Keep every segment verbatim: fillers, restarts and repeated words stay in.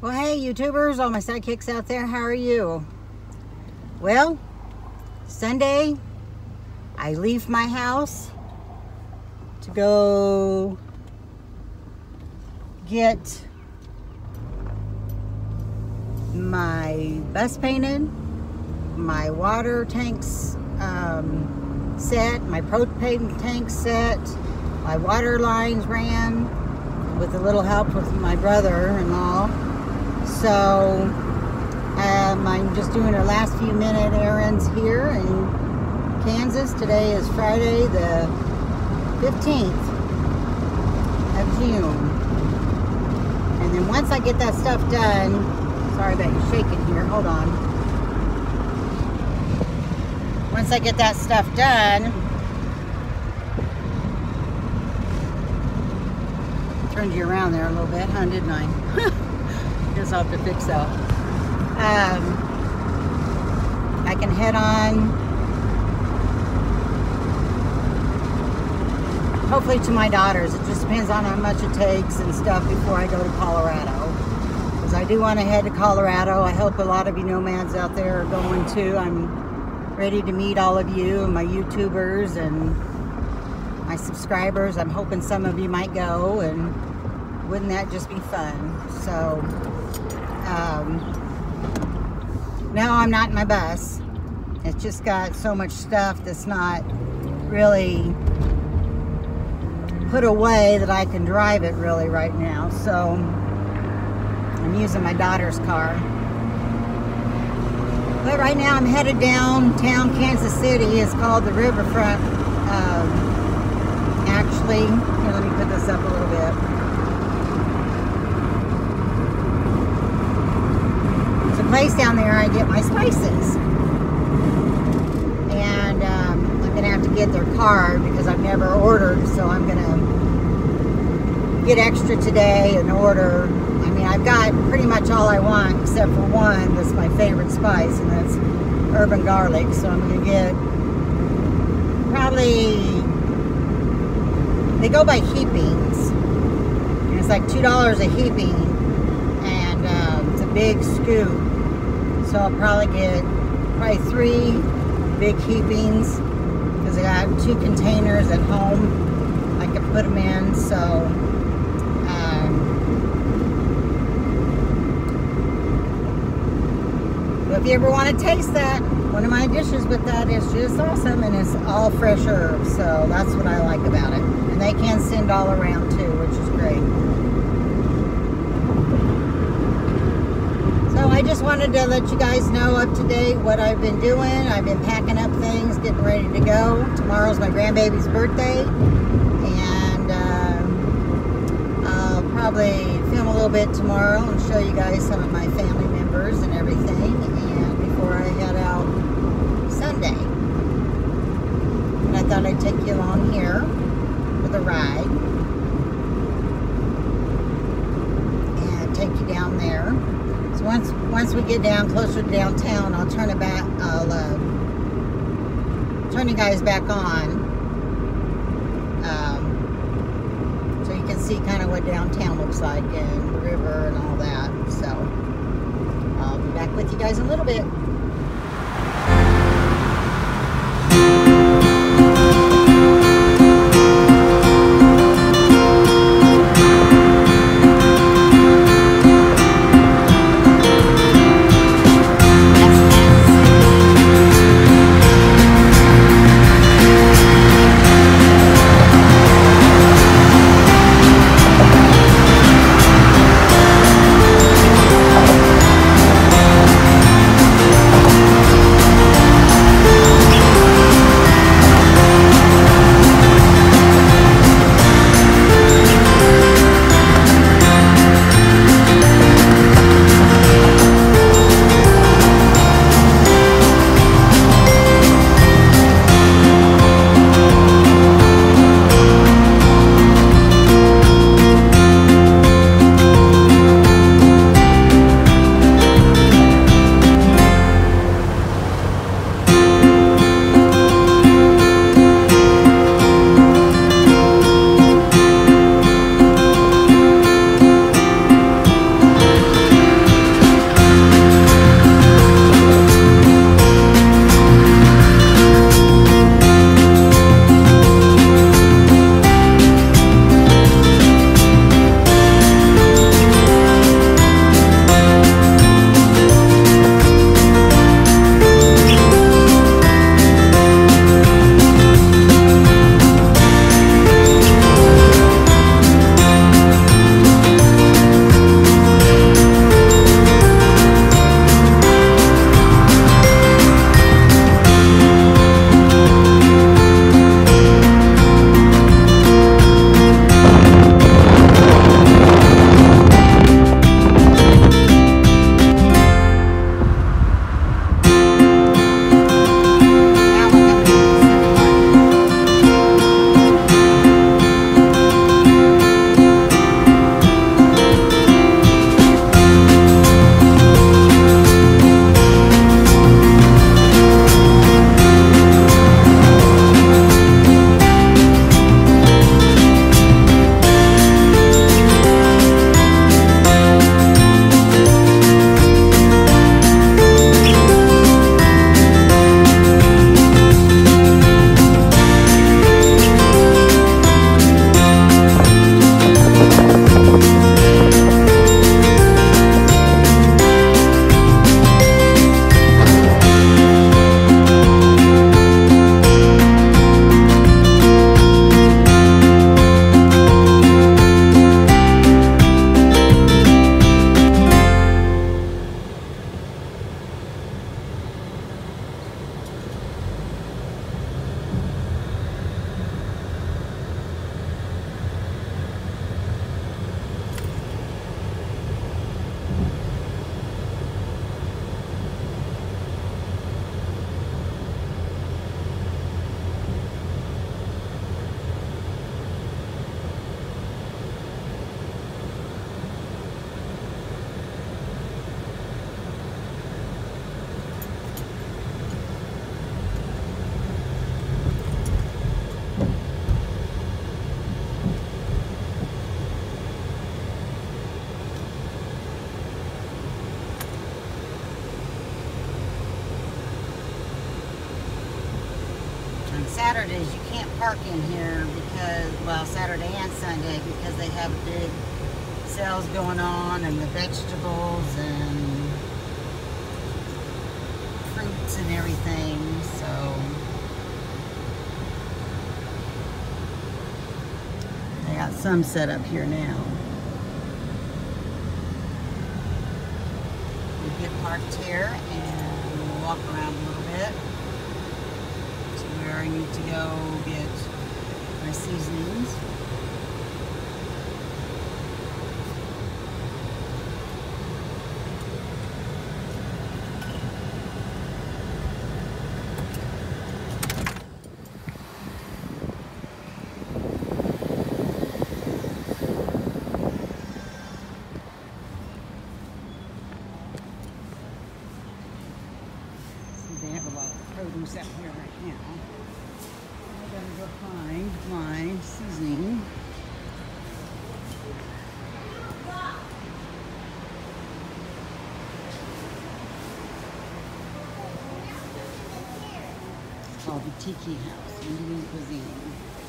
Well, hey YouTubers, all my sidekicks out there, how are you? Well, Sunday, I leave my house to go get my bus painted, my water tanks um, set, my propane tank set, my water lines ran with a little help with my brother-in-law. So um, I'm just doing a last few minute errands here in Kansas. Today is Friday the fifteenth of June. And then once I get that stuff done, sorry about you shaking here, hold on. Once I get that stuff done, turned you around there a little bit, huh, didn't I? Guess I'll have to fix that. Um, I can head on, hopefully to my daughter's. It just depends on how much it takes and stuff before I go to Colorado. Because I do want to head to Colorado. I hope a lot of you nomads out there are going too. I'm ready to meet all of you and my YouTubers and my subscribers. I'm hoping some of you might go, and wouldn't that just be fun? So, um, no, I'm not in my bus. It's just got so much stuff that's not really put away that I can drive it really right now. So, I'm using my daughter's car. But right now I'm headed downtown Kansas City. It's called the Riverfront. Um, actually, here, let me put this up a little bit. Place down there I get my spices, and um, I'm gonna have to get their card because I've never ordered, so I'm gonna get extra today and order. I mean, I've got pretty much all I want except for one that's my favorite spice, and that's urban garlic. So I'm gonna get probably, they go by heapings, and it's like two dollars a heaping, and uh, it's a big scoop. So I'll probably get probably three big heapings because I got two containers at home I can put them in. So um, if you ever want to taste that, one of my dishes with that is just awesome, and it's all fresh herbs. So that's what I like about it. And they can send all around too, which is great. So I just wanted to let you guys know up to date what I've been doing. I've been packing up things, getting ready to go. Tomorrow's my grandbaby's birthday, and uh, I'll probably film a little bit tomorrow and show you guys some of my family members and everything, and before I head out Sunday. And I thought I'd take you along here for the ride and take you down there. So once once we get down closer to downtown, I'll turn it back. I'll uh, turn you guys back on, um, so you can see kind of what downtown looks like and the river and all that. So I'll be back with you guys in a little bit. park in here because, well, Saturday and Sunday, because they have big sales going on, and the vegetables and fruits and everything. So they got some set up here now. We get parked here and we'll walk around a little bit to where I need to go get my seasonings. They have a lot of produce out here right now. I'm gonna go find my seasoning. It's called the Tiki House, Indian Cuisine.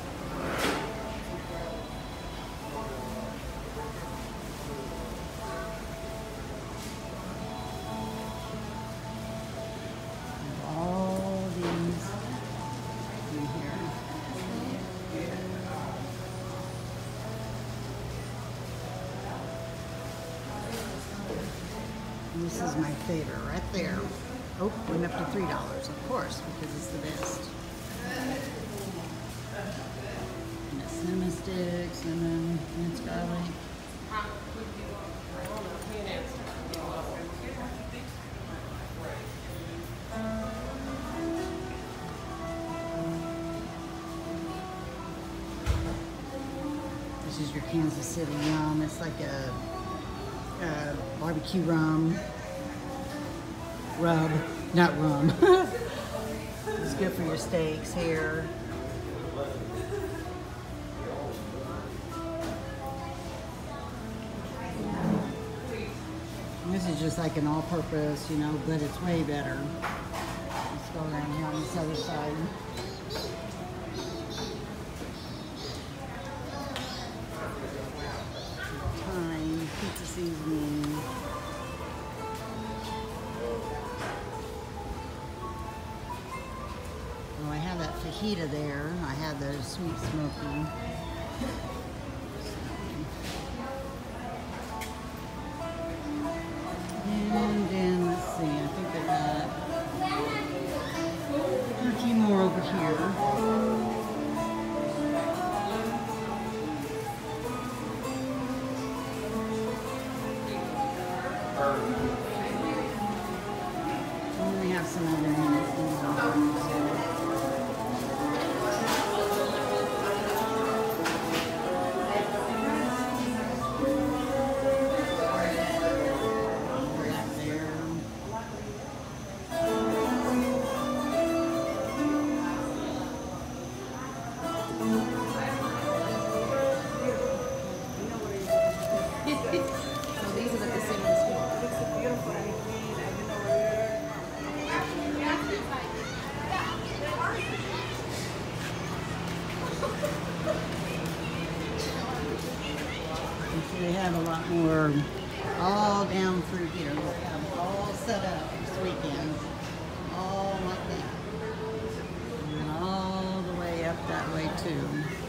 This is my favorite right there. Oh, went up to three dollars, of course, because it's the best. And the cinnamon sticks, cinnamon, minced garlic. This is your Kansas City rum. It's like a Uh, barbecue rum, rub, not rum. It's good for your steaks here. And this is just like an all-purpose, you know, but it's way better. Let's go around here on this other side. Pizza seasoning. Oh, I have that fajita there. I have the sweet smoky. And then let's see, I think I got a few more over here. And we have some other minutes. They have a lot more all down through here. They have all set up this weekend. All like that. And all the way up that way too.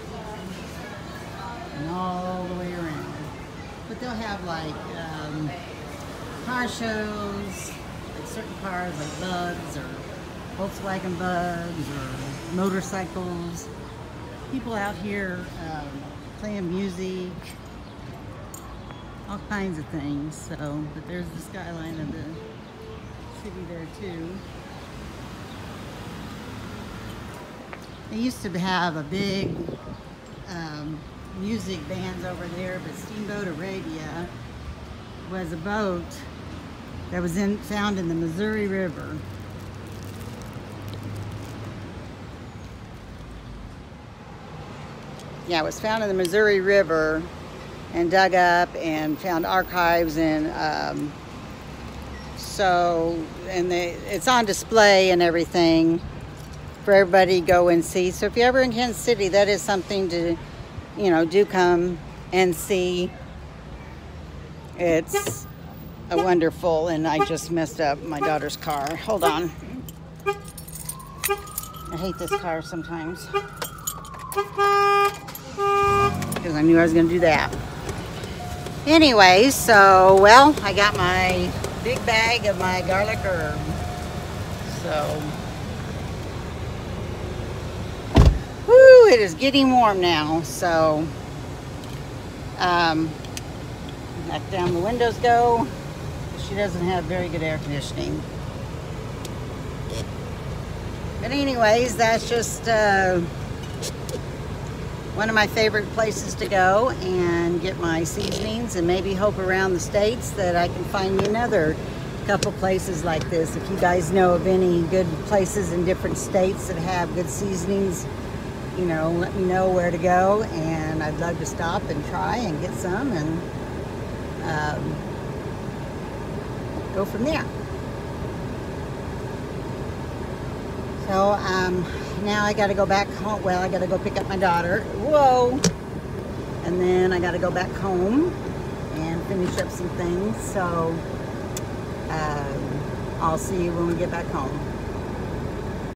And all the way around. But they'll have like um, car shows, like certain cars like Bugs or Volkswagen Bugs or motorcycles. People out here um, playing music. All kinds of things. So, but there's the skyline of the city there too. They used to have a big um, music bands over there, but Steamboat Arabia was a boat that was in, found in the Missouri River. Yeah, it was found in the Missouri River and dug up and found archives, and um, so and they, it's on display and everything. for everybody to go and see. So if you're ever in Kansas City, that is something to, you know, do come and see. It's a wonderful, and I just messed up my daughter's car. Hold on. I hate this car sometimes. Because I knew I was going to do that. Anyway, so, well, I got my big bag of my garlic herb. So, whoo, it is getting warm now. So, um, back down the windows go. She doesn't have very good air conditioning. But anyways, that's just uh, one of my favorite places to go and get my seasonings, and maybe hope around the states that I can find me another couple places like this. If you guys know of any good places in different states that have good seasonings, you know, let me know where to go, and I'd love to stop and try and get some and um, go from there. So um, now I got to go back home. Well, I got to go pick up my daughter. Whoa! And then I got to go back home and finish up some things. So um, I'll see you when we get back home.